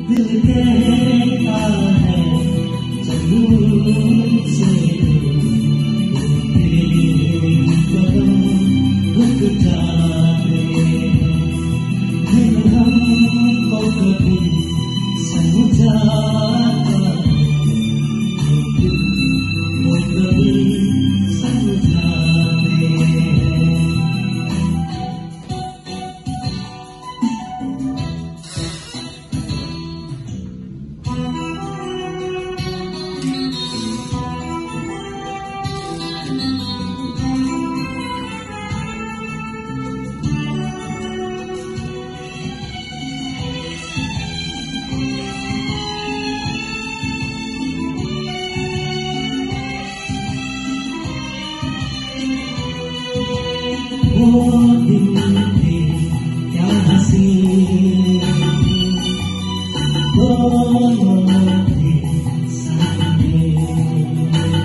दिल कहता है जरूर से तेरे कदम रुक जाते दिल हमको कभी समझाता दिल वो कभी समझाते वो दिन थे क्या हसीन दोनों थे साथ में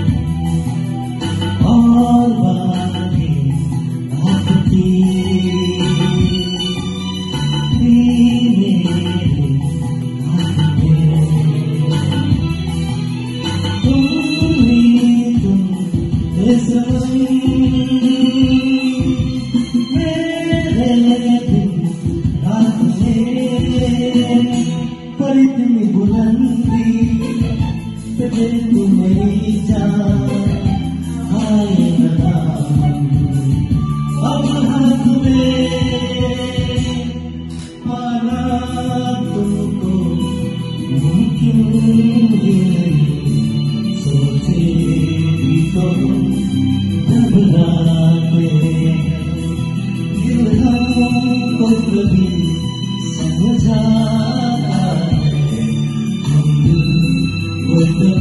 और बातें बात की मेरे हाथ में पर इतनी बुलंदी फिर तू मेरी जान आए बता अब हाथ में पाना तुमको मुमकिन ही नहीं सोचे भी तो घबराते दिल हमको कभी समझाता है हम दिल वो